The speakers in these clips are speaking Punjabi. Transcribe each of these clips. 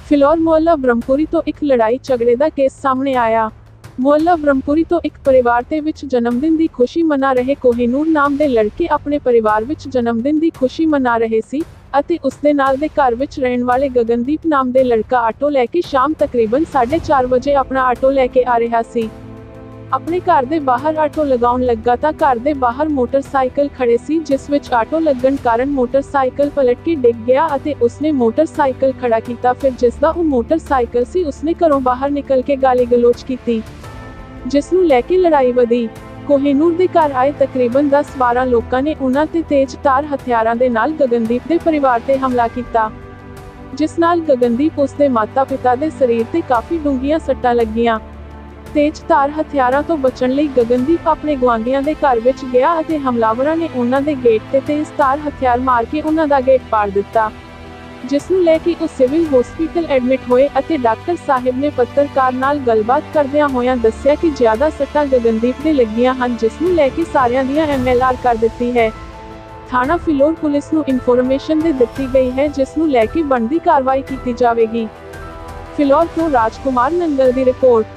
ਫਿਲੌਰ ਮੁਹੱਲਾ ਬ੍ਰਹਮਪੁਰੀ ਤੋਂ ਇੱਕ ਲੜਾਈ ਝਗੜੇ ਦਾ ਕੇਸ ਸਾਹਮਣੇ ਆਇਆ। ਮੁਹੱਲਾ ਬ੍ਰਹਮਪੁਰੀ ਤੋਂ ਇੱਕ ਪਰਿਵਾਰ ਦੇ ਵਿੱਚ ਜਨਮਦਿਨ ਦੀ ਖੁਸ਼ੀ ਮਨਾ ਰਹੇ ਕੋਹਿਨੂਰ ਨਾਮ ਦੇ ਲੜਕੇ ਆਪਣੇ ਪਰਿਵਾਰ ਵਿੱਚ ਜਨਮਦਿਨ ਦੀ ਖੁਸ਼ੀ ਮਨਾ ਰਹੇ ਸੀ ਅਤੇ ਉਸਦੇ ਨਾਲ ਦੇ ਘਰ ਵਿੱਚ ਰਹਿਣ ਵਾਲੇ ਗਗਨਦੀਪ ਨਾਮ ਦੇ ਲੜਕਾ ਆਟੋ ਲੈ ਕੇ ਸ਼ਾਮ ਤਕਰੀਬਨ 4:30 ਵਜੇ ਆਪਣਾ ਆਟੋ ਲੈ ਕੇ ਆ ਰਿਹਾ ਸੀ। ਆਪਣੇ ਘਰ ਦੇ ਬਾਹਰ ਆਟੋ ਲਗਾਉਣ ਲੱਗਾ ਤਾਂ ਘਰ ਦੇ ਬਾਹਰ ਮੋਟਰਸਾਈਕਲ ਖੜੇ ਸੀ, ਜਿਸ ਵਿੱਚ ਆਟੋ ਲੱਗਣ ਕਾਰਨ ਮੋਟਰਸਾਈਕਲ ਪਲਟ ਕੇ ਡਿੱਗ ਗਿਆ ਅਤੇ ਉਸਨੇ ਮੋਟਰਸਾਈਕਲ ਖੜਾ ਕੀਤਾ। ਫਿਰ ਜਿਸ ਦਾ ਉਹ ਮੋਟਰਸਾਈਕਲ ਸੀ ਉਸਨੇ ਘਰੋਂ ਬਾਹਰ ਨਿਕਲ ਕੇ ਗਾਲੀ ਗਲੋਚ ਕੀਤੀ, ਜਿਸ ਨੂੰ ਲੈ ਕੇ ਲੜਾਈ ਵਧੀ। ਕੋਹਿਨੂਰ ਦੇ ਘਰ ਆਏ ਤਕਰੀਬਨ 10-12 ਲੋਕਾਂ ਨੇ ਉਹਨਾਂ ਤੇ ਤੇਜ਼ਧਾਰ ਹਥਿਆਰਾਂ ਦੇ ਨਾਲ ਗਗਨਦੀਪ ਦੇ ਪਰਿਵਾਰ ਤੇ ਹਮਲਾ ਕੀਤਾ, ਜਿਸ ਨਾਲ ਗਗਨਦੀਪ ਉਸਦੇ ਮਾਤਾ-ਪਿਤਾ ਦੇ ਸਰੀਰ ਤੇ ਕਾਫੀ ਡੂੰਘੀਆਂ ਸੱਟਾਂ ਲੱਗੀਆਂ। ਤੇਜ਼ਧਾਰ ਹਥਿਆਰਾਂ ਤੋਂ ਬਚਣ ਲਈ ਗਗਨਦੀਪ ਆਪਣੇ ਗੁਆਂਢੀਆਂ ਦੇ ਘਰ ਵਿੱਚ ਗਿਆ ਅਤੇ ਹਮਲਾਵਰਾਂ ਨੇ ਉਹਨਾਂ ਦੇ ਗੇਟ ਤੇ ਤੇਜ਼ਧਾਰ ਹਥਿਆਰ ਮਾਰ ਕੇ ਉਹਨਾਂ ਦਾ ਗੇਟ ਪਾੜ ਦਿੱਤਾ, ਜਿਸ ਨੂੰ ਲੈ ਕੇ ਉਹ ਸਿਵਲ ਹਸਪਤਾਲ ਐਡਮਿਟ ਹੋਏ ਅਤੇ ਡਾਕਟਰ ਸਾਹਿਬ ਨੇ ਪੱਤਰਕਾਰ ਨਾਲ ਗੱਲਬਾਤ ਕਰਦਿਆਂ ਹੋਇਆਂ ਦੱਸਿਆ ਕਿ ਜ਼ਿਆਦਾ ਸੱਟਾਂ ਗਗਨਦੀਪ ਦੇ ਲੱਗੀਆਂ ਹਨ, ਜਿਸ ਨੂੰ ਲੈ ਕੇ ਸਾਰਿਆਂ ਦੀਆਂ MLR ਕਰ ਦਿੱਤੀ ਹੈ। ਥਾਣਾ ਫਿਲੌਰ ਪੁਲਿਸ ਨੂੰ ਇਨਫੋਰਮੇਸ਼ਨ ਦੇ ਦਿੱਤੀ ਗਈ ਹੈ, ਜਿਸ ਨੂੰ ਲੈ ਕੇ ਬਣਦੀ ਕਾਰਵਾਈ ਕੀਤੀ ਜਾਵੇਗੀ। ਫਿਲੌਰ ਤੋਂ ਰਾਜਕੁਮਾਰ ਨੰਗਲ ਦੀ ਰਿਪੋर्ट।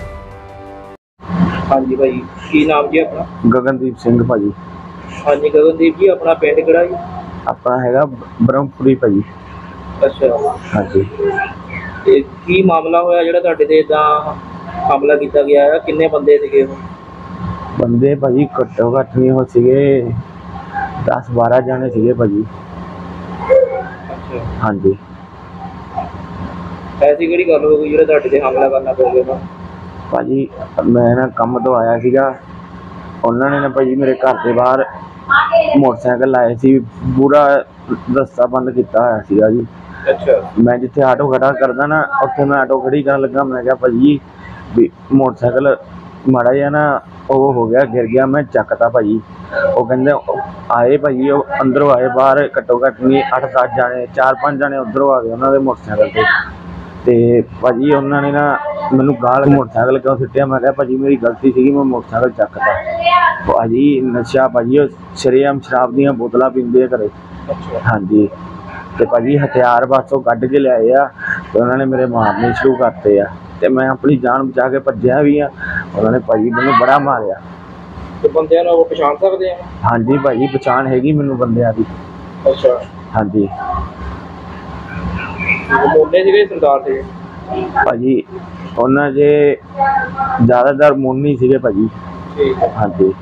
हाँ जी भाई, की नाम जी अपना? गगनदीप सिंह भाजी। हाँ जी गगनदीप जी, अपना पिंड किहड़ा जी? अपना हैगा ब्रह्मपुरी भाजी। अच्छा हाँ जी। ते की मामला होया जिहड़ा तुहाडे ते इदां हमला कीता गया है? किन्ने बंदे सीगे ओह? बंदे भाजी घट्टो घट्ट नहीं हो सीगे 10-12 जाने सीगे भाजी। अच्छा हाँ जी। ऐसी किहड़ी गल हो गई जिहड़ा तुहाडे ते हमला करना पै गया? भाजी मैं ना काम तो आया सीगा, उन्होंने ना भाजी मेरे घर के बाहर मोटरसाइकिल लाए सी, पूरा रस्ता बंद किया होया सीगा जी। अच्छा। मैं जिथे आटो खड़ा करदा ना उत्थे मैं आटो खड़ी करन लगा, मैं कहा भाजी भी मोटरसाइकिल माड़ा जिहा ना वो हो गया, गिर गया, मैं चकता भाजी। वो कहंदे आए भाजी, अंदरों आए, बाहर घट्टो घट्ट नहीं 8-10 जाने, 4-5 जाने उधरों आ गए उन्होंने मोटरसाइकिल ते भाजी उन्होंने ना मैनू गाल मोटरसाइकिल क्यों सुटिया, मैं कहा भाजी मेरी गलती सी, मैं मोटरसाइकिल चकता। भाजी नशा भाजी शरेआम शराब दी बोतलां पींदे घरे। हाँ जी। तो भाजी हथियार बस वो कढ़ के लियाए आ ते उन्होंने मेरे मारने शुरू करते आ ते मैं अपनी जान बचा के भज्जिया भी आ। उन्होंने भाजी मैनू बड़ा मारिया। ते बंदियां नूं पहचान सकदे आ? हाँ जी भाजी पहचान हैगी मैनू बंदियां दी। अच्छा। हाँ जी। मोने सीगे सरदार थे भाजी उन्होंने जे ज़्यादातर मोनी सीगे भाजी। ठीक है। हाँ जी।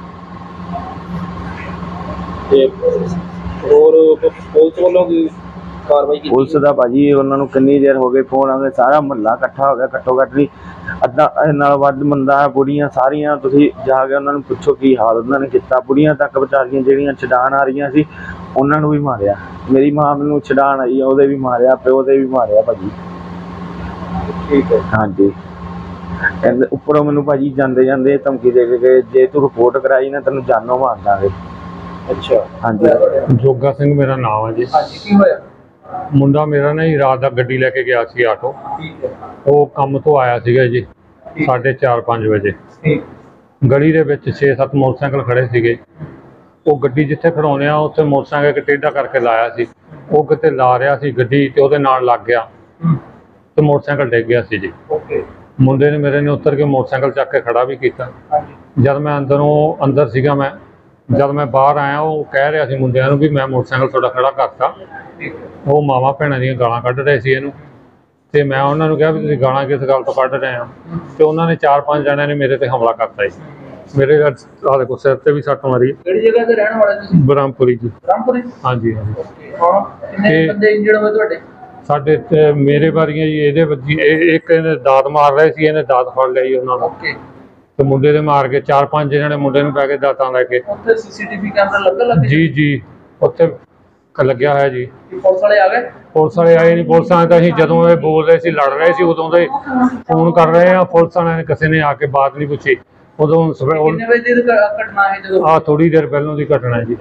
और पुलिस वालों की कार्रवाई की? पुलिस का भाजी उन्होंने किन्नी देर हो गई फोन आगे, सारा मुहल्ला इकट्ठा हो गया, घट्टो घट्ट नहीं अद्धा नाल वध बंदा, बुढ़ियां सारियां तुसीं जाके उन्होंने पुछो की हाल उन्होंने किया। बुढ़ियां तक बेचारियां ਜਿਹੜੀਆਂ छडान आ रही सी उन्होंने भी मारिया। मेरी मां मैनू छडान आई ਉਹਦੇ भी मारिया, प्यो ਦੇ भी मारिया भाजी। ठीक है। हाँ जी। कहते उपरों मैनू भाजी जाते जाते धमकी दे के गए, जे तू रिपोर्ट कराई ना तेन जानों मार देंगे। अच्छा। हाँ जी। जोगा सिंह मेरा नाम है जी। हाँ जी, की होया? मुंडा मेरा ना जी रात का गड्डी लैके गया सी आटो, ठीक है। वो काम तो आया सीगा जी 4:30-5 वजे। गली दे विच 6-7 मोटरसाइकिल खड़े सीगे। वो गड्डी जिथे खड़ाउने आ उत्थे मोटरसाइकिल टेढ़ा करके लाया सी, वो किते ला रहा सी गड्डी ते ओहदे नाल लग गया ते मोटरसाइकिल डिग गया सी जी। मुंडे ने मेरे ने उतर के मोटरसाइकिल चक के खड़ा भी किया। जब मैं अंदर सीगा, मैं जब मैं बाहर आया वो कह रहा सी मुंडिਆਂ ਨੂੰ भी मैं मोटरसाइकिल थोड़ा खड़ा करता। वो मावां भैणां ਦੀਆਂ ਗਾਲਾਂ ਕੱਢ ਰਹੇ ਸੀ ਇਹਨੂੰ ਤੇ मैं ਉਹਨਾਂ ਨੂੰ ਕਿਹਾ ਵੀ ਤੁਸੀਂ ਗਾਲਾਂ किस गल तो ਕੱਢ ਰਹੇ ਆ ਤੇ ਉਹਨਾਂ ਨੇ 4-5 ਜਣਿਆਂ ਨੇ ਮੇਰੇ ਤੇ ਹਮਲਾ ਕਰਤਾ ਜੀ। मेरे आले को सिर ते भी सट मारी। किहड़ी जगह ते रहने वाले तुसीं? ब्रह्मपुरी जी। ब्रह्मपुरी? हाँ जी हाँ जी। हां किन्ने बंदे इंजर्ड होए तुहाडे? साडे ते मेरे बारियां जी ਇਹਦੇ ਵੱਜੀ, ਇੱਕ ਇਹਨੇ ਦਾਤ ਮਾਰ ਰਹੇ ਸੀ, ਇਹਨੇ ਦਾਤ ਫੜ ਲਈ ਉਹਨਾਂ ਦਾ। ओके। ਤੇ ਮੁੰਡੇ ਦੇ ਮਾਰ ਕੇ 4-5 ਜਣੇ ਮੁੰਡੇ ਨੂੰ ਪੈ ਕੇ ਦਾਤਾਂ ਲੈ ਕੇ। ਉੱਥੇ ਸੀਸੀਟੀਵੀ ਕੈਮਰਾ ਲੱਗਾ? ਜੀ ਜੀ ਉੱਥੇ ਲੱਗਿਆ ਹੋਇਆ ਜੀ। ਪੁਲਿਸ ਵਾਲੇ ਆ ਗਏ? ਪੁਲਿਸ ਵਾਲੇ ਆਏ ਨਹੀਂ। ਪੁਲਿਸ ਵਾਲੇ ਤਾਂ ਅਸੀਂ ਜਦੋਂ ਇਹ ਬੋਲ ਰਹੇ ਸੀ, ਲੜ ਰਹੇ ਸੀ, ਉਦੋਂ ਦੇ ਫੋਨ ਕਰ ਰਹੇ ਆ। ਪੁਲਿਸ ਵਾਲਿਆਂ ਨੇ ਕਿਸੇ ਨੇ ਆ ਕੇ ਬਾਤ ਨਹੀਂ ਪੁੱਛੀ। ਉਦੋਂ ਕਿੰਨੇ ਵਜੇ ਦੀ ਘਟਨਾ ਹੈ ਜਦੋਂ? ਆ ਥੋੜੀ ਦੇਰ ਪਹਿਲਾਂ ਦੀ ਘਟਨਾ ਹੈ ਜੀ।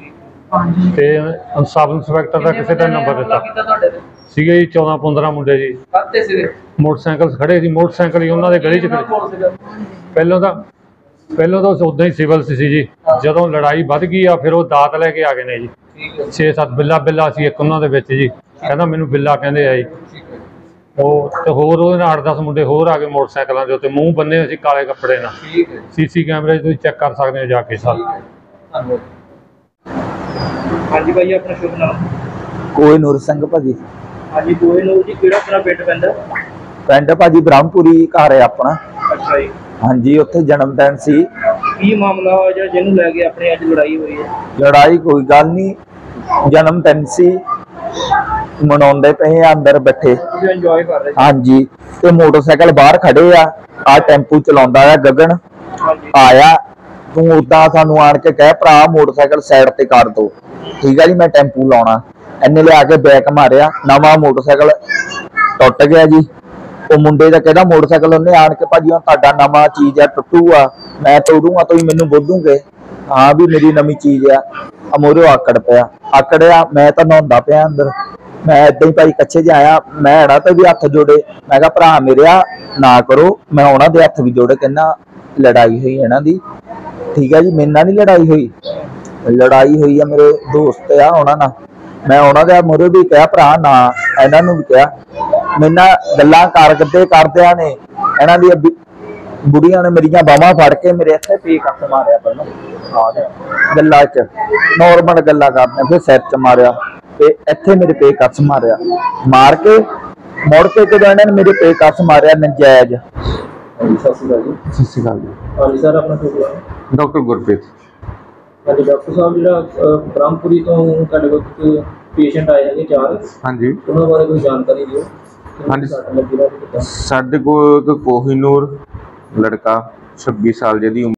ਤੇ ਸਬ ਇੰਸਪੈਕਟਰ ਦਾ ਕਿਸੇ ਦਾ ਨੰਬਰ ਦਿੱਤਾ ਸੀਗੇ ਜੀ। 14-15 ਮੁੰਡੇ ਜੀ। ਕਾਹਤੇ ਸੀਗੇ? ਮੋਟਰਸਾਈਕਲ ਖੜੇ ਸੀ, ਮੋਟਰਸਾਈਕਲ ਹੀ ਉਹਨਾਂ ਦੇ ਗਲੀ 'ਚ ਖੜੇ। ਪਹਿਲਾਂ ਤਾਂ ਉਦਾਂ ਹੀ ਸਿਵਲ ਸੀ ਜੀ। ਜਦੋਂ ਲੜਾਈ ਵੱਧ ਗਈ ਆ ਫਿਰ ਉਹ ਦਾਤ ਲੈ ਕੇ ਆ ਗਏ ਨੇ ਜੀ। 6-7 ਬਿੱਲਾ ਸੀ ਇੱਕ ਉਹਨਾਂ ਦੇ ਵਿੱਚ ਜੀ। ਕਹਿੰਦਾ ਮੈਨੂੰ ਬਿੱਲਾ ਕਹਿੰਦੇ ਆ ਜੀ। ਉਹ ਤੇ ਹੋਰ ਉਹਦੇ ਨਾਲ 8-10 ਮੁੰਡੇ ਹੋਰ ਆ ਗਏ ਮੋਟਰਸਾਈਕਲਾਂ ਦੇ ਉੱਤੇ, ਮੂੰਹ ਬੰਨੇ ਅਸੀਂ ਕਾਲੇ ਕੱਪੜੇ ਨਾਲ। ਠੀਕ ਹੈ, ਸੀਸੀ ਕੈਮਰੇ 'ਚ ਤੁਸੀਂ ਚੈੱਕ ਕਰ ਸਕਦੇ ਹੋ ਜਾ ਕੇ ਸਰ। ਧੰਨਵਾਦ। ਹਾਂਜੀ ਭਾਈ, ਆਪਣਾ ਸ਼ੁਭ ਨਾਮ? ਕੋਹੀਨੂਰ ਸਿੰਘ ਭਾਜੀ। ਹਾਂਜੀ ਕੋਹੀਨੂਰ ਜੀ, ਕਿਹੜਾ ਆਪਣਾ ਪਿੰਡ ਪੈਂਦਾ? ਪਿੰਡ ਭਾਜੀ ਬ੍ਰਹਮਪੁਰੀ ਘਰ ਹੈ ਆਪਣਾ। ਅੱਛਾ ਜੀ, ਹਾਂਜੀ, ਉੱਥੇ ਜਨਮ ਦਿਨ ਸੀ। ਕੀ ਮਾਮਲਾ ਹੋਇਆ ਜਿਹੜਾ ਜਿਹਨੂੰ ਲੈ ਕੇ ਆਪਣੀ ਅੱਜ ਲੜਾਈ ਹੋਈ ਹੈ? ਲੜਾਈ ਕੋਈ ਗੱਲ ਨਹੀਂ, ਜਨਮ ਦਿਨ ਸੀ, ਮਨਾਉਂਦੇ ਪਏ ਆ ਅੰਦਰ ਬੈਠੇ। ਤੁਸੀਂ ਇੰਜੋਏ ਕਰ ਰਹੇ ਸੀ? ਹਾਂਜੀ, ਤੇ ਮੋਟਰਸਾਈਕਲ ਬਾਹਰ ਖੜੇ ਆ ਟੈਂਪੂ ਚਲਾਉਂਦਾ ਆ ਗਗਨ, ਹਾਂਜੀ ਆਇਆ ਤੂੰ ਉਦਾਂ ਸਾਨੂੰ ਆਣ ਕੇ ਕਹਿ ਭਰਾ ਮੋਟਰਸਾਈਕਲ ਸਾਈਡ ਤੇ ਕਰ ਦੋ, ਠੀਕ ਆ ਜੀ ਮੈਂ ਟੈਂਪੂ ਲਾਉਣਾ। ਇਹਨੇ ਲਿਆ ਕੇ ਬੈਕ ਮਾਰਿਆ, ਨਵਾਂ ਮੋਟਰਸਾਈਕਲ ਟੁੱਟ ਗਿਆ ਜੀ। ਉਹ ਮੁੰਡੇ ਦਾ ਕਹਿੰਦਾ ਮੋਟਰਸਾਈਕਲ ਉਹਨੇ ਆਣ ਕੇ ਭਾਜੀ ਤੁਹਾਡਾ ਨਵਾਂ ਚੀਜ਼ ਆ ਟੁੱਟੂਗਾ, ਮੈਂ ਤੋੜੂਗਾ ਤੁਸੀਂ ਮੈਨੂੰ ਬੋਲੂਗੇ? ਹਾਂ ਵੀ ਮੇਰੀ ਨਵੀਂ ਚੀਜ਼ ਆ। ਮੋਰੇ ਆਕੜ ਪਿਆ, ਆਕੜਿਆ, ਮੈਂ ਤਾਂ ਨਹਾਉਂਦਾ ਪਿਆ ਅੰਦਰ। ਮੈਂ ਏਦਾਂ ਹੀ ਭਾਈ ਕੱਛੇ ਚ ਆਇਆ, ਮੈਂ ਇਹਨਾਂ ਤੇ ਵੀ ਹੱਥ ਜੋੜੇ, ਮੈਂ ਕਿਹਾ ਭਰਾ ਮੇਰਿਆ ਨਾ ਕਰੋ। ਮੈਂ ਉਹਨਾਂ ਦੇ ਹੱਥ ਵੀ ਜੋੜੇ, ਕਹਿੰਦਾ ਲੜਾਈ ਹੋਈ ਇਹਨਾਂ ਦੀ। ਠੀਕ ਹੈ ਜੀ, ਮੇਰੇ ਨਾਲ ਨਹੀਂ ਲੜਾਈ ਹੋਈ, ਲੜਾਈ ਹੋਈ ਆ ਮੇਰੇ ਦੋਸਤ ਆ ਉਹਨਾਂ ਨਾਲ। ਮੈਂ ਉਹਨਾਂ ਦੇ ਮੂਹਰੇ ਵੀ ਕਿਹਾ ਭਰਾ ਨਾ, ਇਹਨਾਂ ਨੂੰ ਵੀ ਕਿਹਾ। ਮੇਰੇ ਨਾਲ ਗੱਲਾਂ ਕਰਦਿਆਂ ਨੇ ਇਹਨਾਂ ਦੀ ਬੁੜੀਆਂ ਨੇ ਮੇਰੀਆਂ ਬਾਹਾਂ ਫੜ ਕੇ ਮੇਰੇ ਇੱਥੇ ਪੀ ਕੱਟ ਮਾਰਿਆ। ਪਹਿਲਾਂ ਗੱਲਾਂ 'ਚ ਨੋਰਮਲ ਗੱਲਾਂ ਕਰਦੇ, ਫਿਰ ਸਿਰ 'ਚ ਮਾਰਿਆ ਤੇ ਇੱਥੇ ਮੇਰੇ ਪੇ ਕੱਸ ਮਾਰਿਆ। ਮਾਰ ਕੇ ਮੁੜ ਕੇ ਜਦੋਂ ਇਹਨਾਂ ਨੇ ਮੇਰੇ ਪੇ ਕੱਸ ਮਾਰਿਆ ਨਜਾਇਜ਼। ਸਤਿ ਸ਼੍ਰੀ ਅਕਾਲ ਜੀ। ਸਤਿ ਸ਼੍ਰੀ ਅਕਾਲ ਜੀ। ਹਾਂਜੀ ਸਰ, ਆਪਣਾ ਸ਼ੁਭ ਨਾਮ? ਡਾਕਟਰ ਗੁਰਪ੍ਰੀਤ। ਹਾਂਜੀ ਡਾਕਟਰ ਸਾਹਿਬ, ਜਿਹੜਾ ਬ੍ਰਹਮਪੁਰੀ ਤੋਂ ਤੁਹਾਡੇ ਕੋਲ ਇੱਕ ਪੇਸ਼ੈਂਟ ਆਏ ਹੈਗੇ 4, ਹਾਂਜੀ, ਉਹਨਾਂ ਬਾਰੇ ਕੋਈ ਜਾਣਕਾਰੀ ਦਿਓ। ਹਾਂਜੀ। ਸੱਟ ਲੱਗੀ ਦਾ ਕਿੱਦਾਂ? ਸਾਡੇ ਕੋਲ ਇੱਕ ਕੋਹੀਨੂਰ ਲੜਕਾ 26 ਸਾਲ ਜਿਹਦੀ ਉਮਰ